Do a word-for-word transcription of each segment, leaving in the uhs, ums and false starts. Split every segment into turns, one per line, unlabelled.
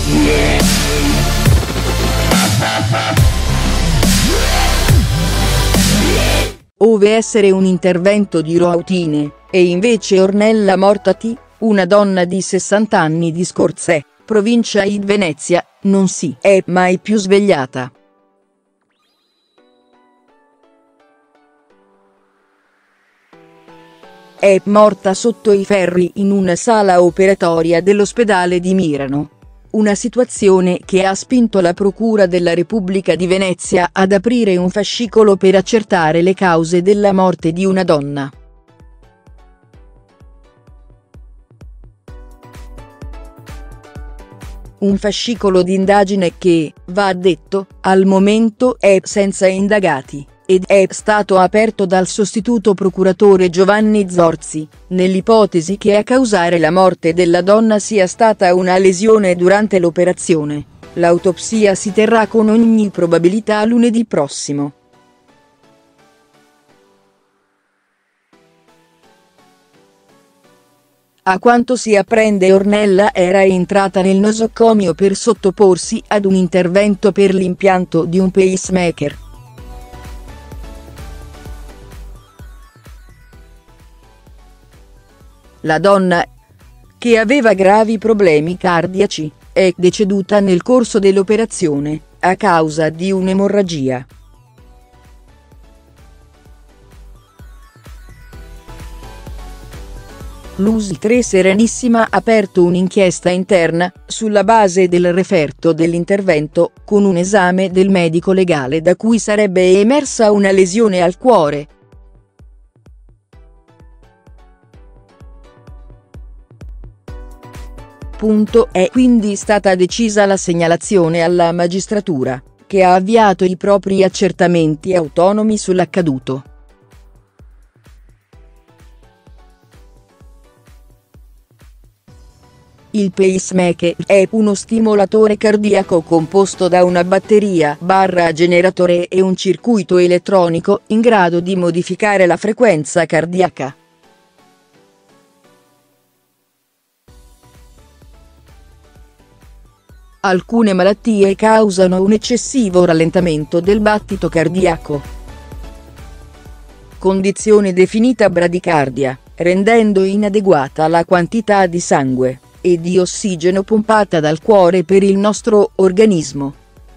Ove essere un intervento di routine, e invece Ornella Mortati, una donna di sessanta anni di Scorzè, provincia di Venezia, non si è mai più svegliata. È morta sotto i ferri in una sala operatoria dell'ospedale di Mirano. Una situazione che ha spinto la Procura della Repubblica di Venezia ad aprire un fascicolo per accertare le cause della morte di una donna. Un fascicolo di indagine che, va detto, al momento è senza indagati, ed è stato aperto dal sostituto procuratore Giovanni Zorzi, nell'ipotesi che a causare la morte della donna sia stata una lesione durante l'operazione. L'autopsia si terrà con ogni probabilità lunedì prossimo. A quanto si apprende, Ornella era entrata nel nosocomio per sottoporsi ad un intervento per l'impianto di un pacemaker. La donna, che aveva gravi problemi cardiaci, è deceduta nel corso dell'operazione, a causa di un'emorragia. L'U S L tre Serenissima ha aperto un'inchiesta interna, sulla base del referto dell'intervento, con un esame del medico legale da cui sarebbe emersa una lesione al cuore. È quindi stata decisa la segnalazione alla magistratura, che ha avviato i propri accertamenti autonomi sull'accaduto. Il pacemaker è uno stimolatore cardiaco composto da una batteria barra generatore e un circuito elettronico in grado di modificare la frequenza cardiaca. Alcune malattie causano un eccessivo rallentamento del battito cardiaco, condizione definita bradicardia, rendendo inadeguata la quantità di sangue e di ossigeno pompata dal cuore per il nostro organismo.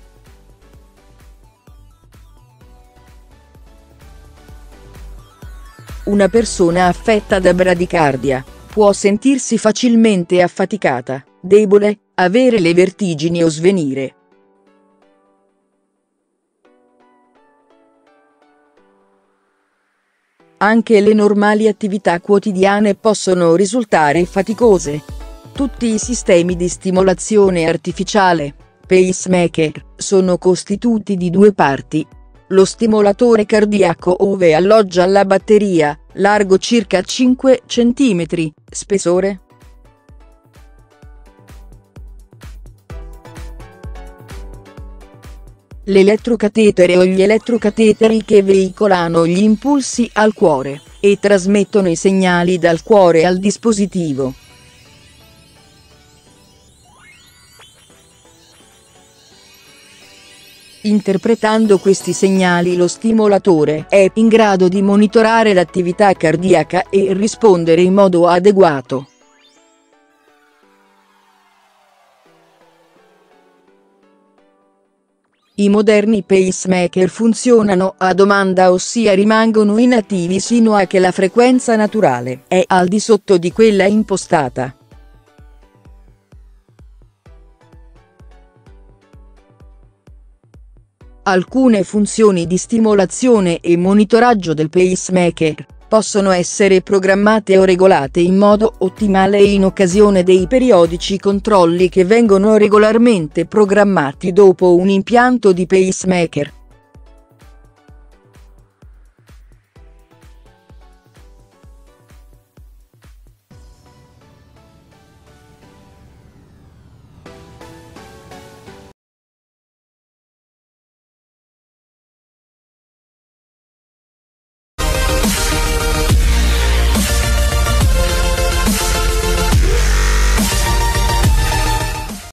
Una persona affetta da bradicardia può sentirsi facilmente affaticata, debole, avere le vertigini o svenire. Anche le normali attività quotidiane possono risultare faticose. Tutti i sistemi di stimolazione artificiale, pacemaker, sono costituiti di due parti. Lo stimolatore cardiaco, ove alloggia la batteria, largo circa cinque centimetri, spessore l'elettrocatetere o gli elettrocateteri che veicolano gli impulsi al cuore, e trasmettono i segnali dal cuore al dispositivo. Interpretando questi segnali, lo stimolatore è in grado di monitorare l'attività cardiaca e rispondere in modo adeguato. I moderni pacemaker funzionano a domanda, ossia rimangono inattivi sino a che la frequenza naturale è al di sotto di quella impostata. Alcune funzioni di stimolazione e monitoraggio del pacemaker possono essere programmate o regolate in modo ottimale in occasione dei periodici controlli che vengono regolarmente programmati dopo un impianto di pacemaker.